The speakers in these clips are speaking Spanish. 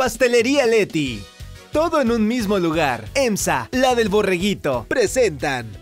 Pastelería Leti. Todo en un mismo lugar. EMSA, la del borreguito, presentan.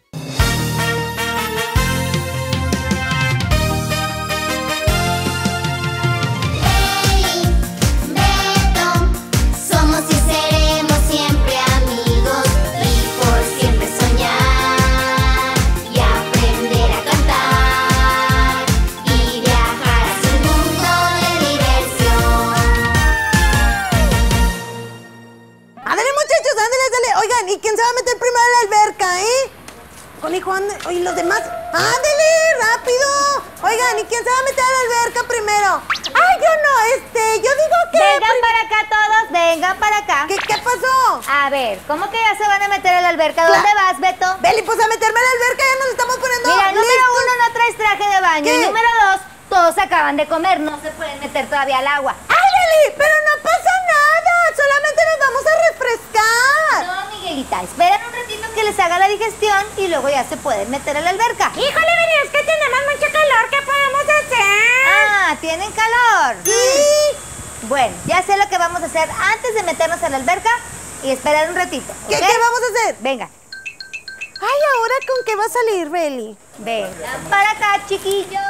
¿Y quién se va a meter primero a la alberca, Conejo, ande. Oye, los demás. ¡Ándale, rápido! Oigan, ¿y quién se va a meter a la alberca primero? ¡Ay, yo no! Yo digo que... Vengan para acá todos, vengan para acá. ¿Qué pasó? A ver, ¿cómo que ya se van a meter a la alberca? ¿Dónde vas, Beto? Beli, pues a meterme a la alberca, ya nos estamos poniendo Mira, listos. número 1, no traes traje de baño. ¿Qué? Y número 2, todos acaban de comer, no se pueden meter todavía al agua. ¡Ay, Beli! ¡Pero no pasa nada! Solamente nos vamos a refrescar. No, Miguelita, esperen un ratito que les haga la digestión y luego ya se pueden meter a la alberca. Híjole, Beli, es que tenemos mucho calor, ¿qué podemos hacer? Ah, ¿tienen calor? Sí. Bueno, ya sé lo que vamos a hacer antes de meternos a la alberca y esperar un ratito. ¿Qué ¿ok? vamos a hacer? Venga, Ay, ¿ahora con qué va a salir, Beli? vengan para acá, chiquillos.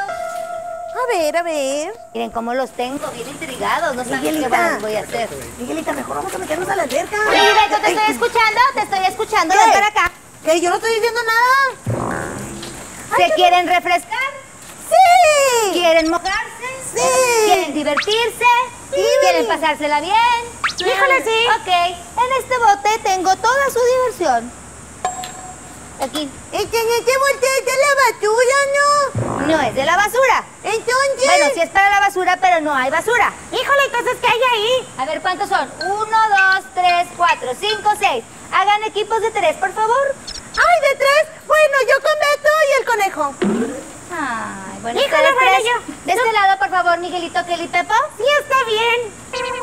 A ver. Miren cómo los tengo, bien intrigados, no saben qué Miguelita. más voy a hacer. Miguelita, mejor vamos a meternos a la alberca. Oye, Beto, te estoy escuchando, ¿Qué? ven para acá. ¿Qué? Yo no estoy diciendo nada. ¿Se quieren refrescar? ¡Sí! ¿Quieren mojarse? Sí. ¿Quieren divertirse? Sí, ¿Quieren Beli. pasársela bien? Híjole, sí. Ok, en este bote tengo toda su diversión. Aquí. Este bote es de la basura, ¿no? No es de la basura. Entonces... Bueno, sí es para la basura, pero no hay basura. Híjole, entonces, ¿qué hay ahí? A ver, ¿cuántos son? 1, 2, 3, 4, 5, 6. Hagan equipos de 3, por favor. ¡Ay, de 3! Bueno, yo con Beto y el conejo. Ay, bueno, Híjole, ustedes bueno, tres. yo. De este lado, por favor, Miguelito, Kelly, Pepo. Sí, está bien.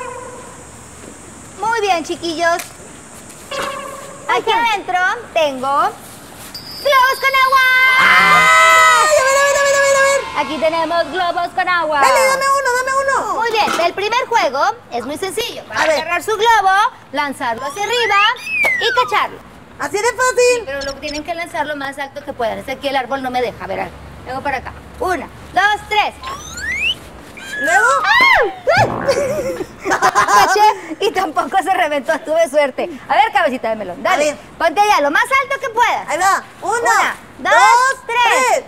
Muy bien, chiquillos. Aquí adentro tengo globos con agua. ¡Ay, a ver! Aquí tenemos globos con agua. Dale, dame uno. Muy bien, el primer juego es muy sencillo. Para A ver. agarrar su globo, lanzarlo hacia arriba y cacharlo. Así de fácil. Pero lo tienen que lanzar lo más alto que puedan. Es que aquí el árbol no me deja. A ver, vengo para acá. 1, 2, 3. Luego... Caché y tampoco se reventó. Tuve suerte. A ver, cabecita de melón. Dale. A ver. Ponte allá, lo más alto que puedas. Ahí va. 1, 2, 3.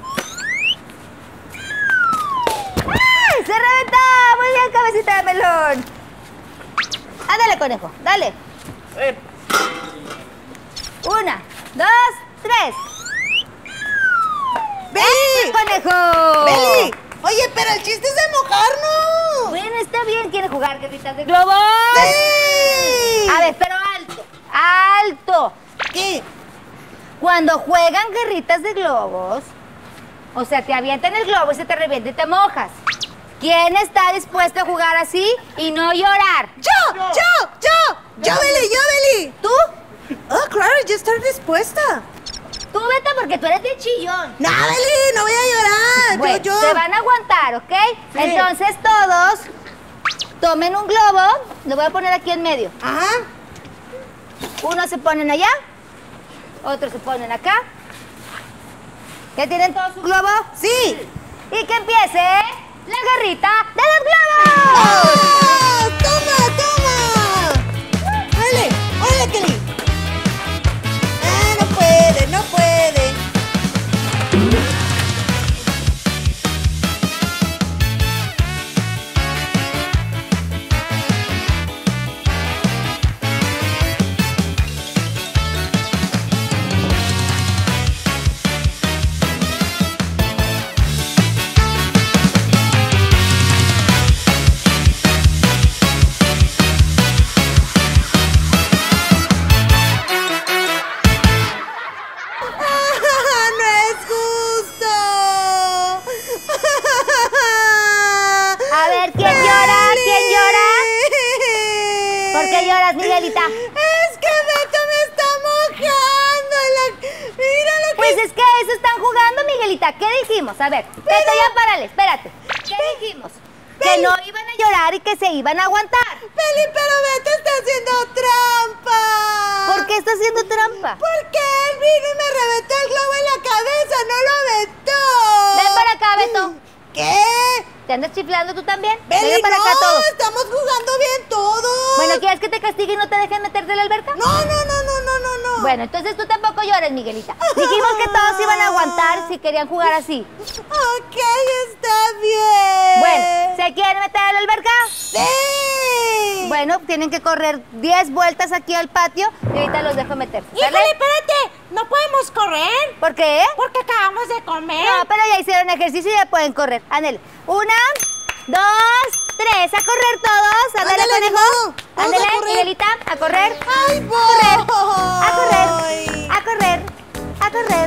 ¡Ay! ¡Se reventó! Muy bien, cabecita de melón. Ándale, conejo. Dale. 1, 2, 3. ¡Beli! ¡Conejo! ¡Beli! Oye, pero el chiste es de mojarnos. Bueno, está bien. ¿Quiere jugar guerritas de globos? ¡Sí! A ver, pero alto. ¡Alto! ¿Qué? Cuando juegan guerritas de globos, o sea, te avientan el globo y se te revienta y te mojas. ¿Quién está dispuesto a jugar así y no llorar? ¡Yo, Beli! ¿Tú? Oh, claro, yo estoy dispuesta. Tú vete porque tú eres de chillón. No, Beli, no voy a llorar. Bueno, yo. se van a aguantar, ¿ok? Sí. Entonces todos tomen un globo. Lo voy a poner aquí en medio. Ajá. Unos se ponen allá, otros se ponen acá. ¿Ya tienen todo su globo? Sí. Y que empiece la guerrita de los globos. ¡Oh! ¡Toma! ¡Órale, Kelly! No puede. ¡No es justo! A ver, ¿quién llora? ¿Quién llora? ¿Por qué lloras, Miguelita? Es que Beto me está mojando. Mira lo que... Pues es que a eso están jugando, Miguelita. ¿Qué dijimos? A ver, Beto, ya párale, espérate. ¿Qué dijimos? Que no iban a llorar y que se iban a aguantar. Beli, pero Beto está haciendo trampa. ¿Por qué está haciendo trampa? Porque él vino y me reventó el globo en la cabeza, no lo aventó. Ven para acá, Beto. ¿Qué? ¿Te andas chiflando tú también? Beli, Ven para acá no, todos. estamos jugando bien todos. Bueno, ¿quieres que te castigue y no te dejen meterte a la alberca? No. Bueno, entonces tú tampoco llores, Miguelita. Dijimos que todos iban a aguantar si querían jugar así. Ok, está bien. Bueno, ¿se quieren meter a la alberca? Sí. Bueno, tienen que correr 10 vueltas aquí al patio y ahorita los dejo meterse. ¿Sale? Híjole, espérate. ¿No podemos correr? ¿Por qué? Porque acabamos de comer. No, pero ya hicieron ejercicio y ya pueden correr. Ándale. 1, 2, 3. A correr todos. Ándale, Ándale, conejo. vamos a Ándale, correr. Miguelita. A correr. ¡Ay, voy! A correr. A correr. A correr.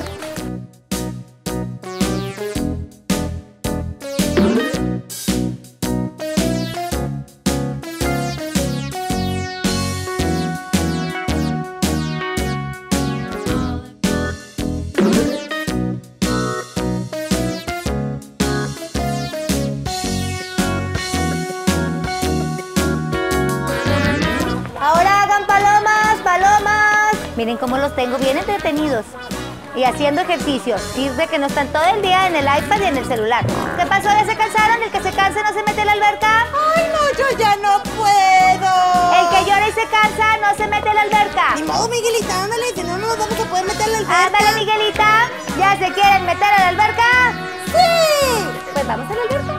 Ahora hagan palomas, palomas. Miren cómo los tengo bien entretenidos y haciendo ejercicio. Sirve que no están todo el día en el iPad y en el celular. ¿Qué pasó? ¿Ya se cansaron? ¿El que se canse no se mete en la alberca? ¡Ay, no, yo ya no puedo! El que llora y se cansa no se mete en la alberca. Ni modo, Miguelita, ándale, si no, no nos vamos a poder meter en la alberca. Ándale, Miguelita. ¿Ya se quieren meter a la alberca? ¡Sí! Pues vamos a la alberca.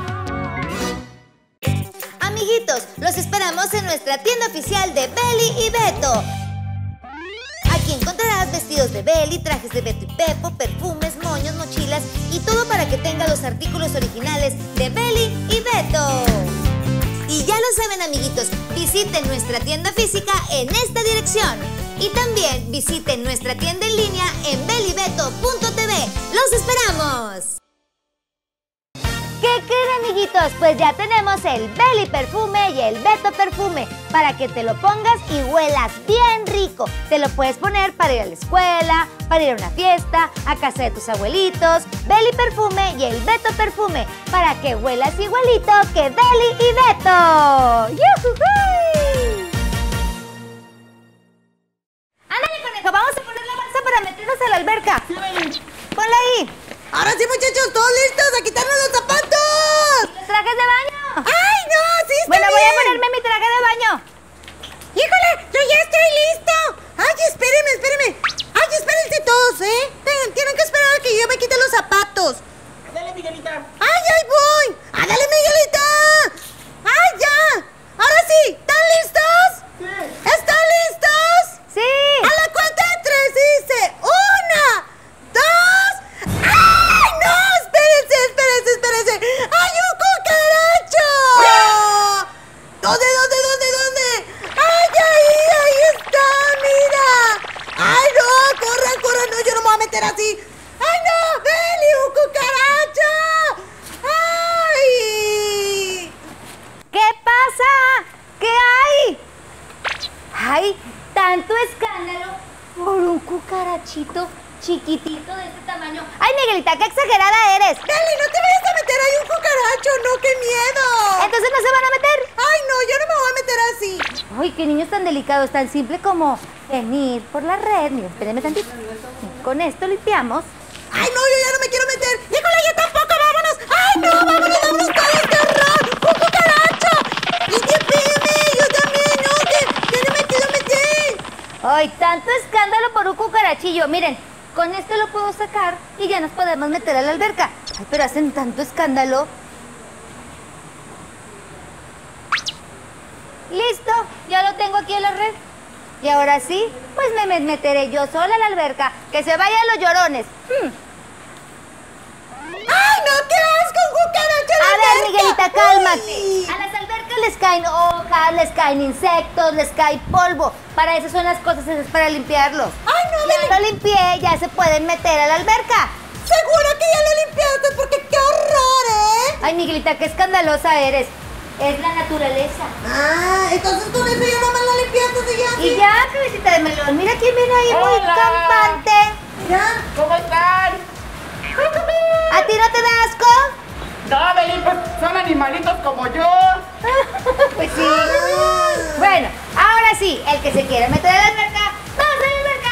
Amiguitos, los esperamos en nuestra tienda oficial de Beli y Beto. Aquí encontrarás vestidos de Beli, trajes de Beto y Pepo, perfumes, moños, mochilas y todo para que tenga los artículos originales de Beli y Beto. Y ya lo saben, amiguitos, visiten nuestra tienda física en esta dirección. Y también visiten nuestra tienda en línea en belibeto.tv. ¡Los esperamos! ¿Qué creen, amiguitos? Pues ya tenemos el Beli perfume y el Beto perfume para que te lo pongas y huelas bien rico. Te lo puedes poner para ir a la escuela, para ir a una fiesta, a casa de tus abuelitos. Beli perfume y el Beto perfume para que huelas igualito que Beli y Beto. ¡Yujujuy! Ándale, conejo, vamos a poner la bolsa para meternos a la alberca. Ponla ahí. Ahora sí, muchachos, todos listos a quitarnos los zapatos. ¿Los trajes de baño? ¡Ay, no! ¡Sí está Bueno, voy a bien! ponerme mi traje de baño. ¡Híjole! ¡Yo ya estoy listo! ¡Ay, espérenme! ¡Ay, espérense todos, eh! Tienen que esperar a que yo me quite los zapatos. Dale, Miguelita. ¡Ay, ahí voy! ¡Ándale, Miguelita! ¡Ay, ya! ¡Ahora sí! ¿Están listos? Sí. ¿Están listos? Sí. A la cuenta de 3 dice 1, 2... ¡Ay, no! Espérense. ¡Hay un cucaracho! ¿Dónde? ¡Ay, ahí está! ¡Mira! ¡Ay, no! ¡Corran! No, yo no me voy a meter así. ¡Ay, no! ¡Beli, un cucaracho! ¡Ay! ¿Qué pasa? ¿Qué hay? ¡Ay! Tanto escándalo por un cucarachito chiquitito de este tamaño. ¡Ay, Miguelita, qué exagerada eres! Beli, no te vayas a meter ahí un cucaracho, no, qué miedo. ¿Entonces no se van a meter? Ay, no, yo no me voy a meter así. ¡Ay, qué niños tan delicados! Tan simple como venir por la red. Miren, espérenme tantito. Con esto limpiamos. Ay, no, yo ya no me quiero meter. Híjole, yo tampoco, vámonos. Ay, no, vámonos todos, qué horror. ¡Un cucaracho! ¡Límpiame! Yo también, no, que no me metí. ¡Ay, tanto escándalo por un cucarachillo! Miren, con esto lo puedo sacar y ya nos podemos meter a la alberca. Ay, pero hacen tanto escándalo. ¡Listo! Ya lo tengo aquí en la red. Y ahora sí, pues me meteré yo sola a la alberca. ¡Que se vayan los llorones! ¡Ay, no, qué asco, un cucaracho en la A ver, alberca! Miguelita, cálmate. Uy. A las albercas les caen hojas, les caen insectos, les cae polvo. Para eso son las cosas, es para limpiarlos. Ay, no, Beli. Ya lo limpié, ya se pueden meter a la alberca. Seguro que ya lo limpiaste porque qué horror, ¿eh? Ay, Miguelita, qué escandalosa eres. Es la naturaleza. Ah, entonces con eso ya nomás la limpiaste y ya. Y ya, cabecita de melón, mira quién viene ahí muy Hola. campante. Ya. ¿Cómo están? ¿A ti no te da asco? No, Beli, pues son animalitos como yo. Pues sí. Ay, sí, el que se quiera meter a la alberca, ¡vamos a la alberca!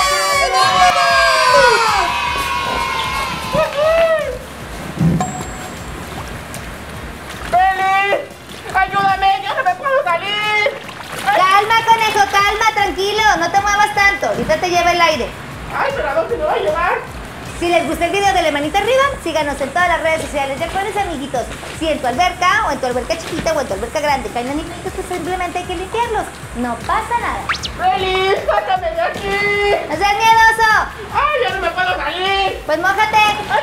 ¡Beli! ¡Ayúdame! ¡Yo no me puedo salir! Calma, conejo, calma, tranquilo, no te muevas tanto, ahorita te lleva el aire. ¡Ay, pero a dónde me va a llevar! Si les gusta el video, de la manita arriba, síganos en todas las redes sociales. Ya acuérdense, amiguitos, si en tu alberca, o en tu alberca chiquita, o en tu alberca grande caen animalitos, pues simplemente hay que limpiarlos. No pasa nada. ¡Beli! ¡Sácame de aquí! ¡No seas miedoso! ¡Ay, ya no me puedo salir! Pues mójate.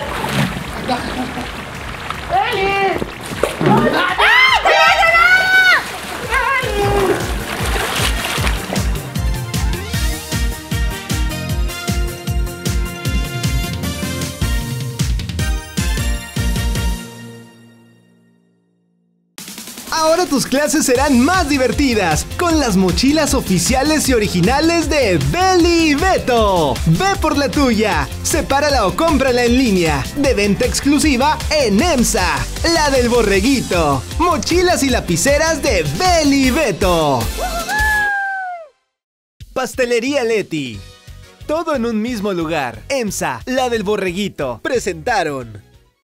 ¡Beli! ¡Ah, conejo, no! ¡Ay! Ahora tus clases serán más divertidas con las mochilas oficiales y originales de Beli y Beto. Ve por la tuya, sepárala o cómprala en línea, de venta exclusiva en EMSA, la del borreguito. Mochilas y lapiceras de Beli y Beto. Pastelería Leti. Todo en un mismo lugar. EMSA, la del borreguito. Presentaron.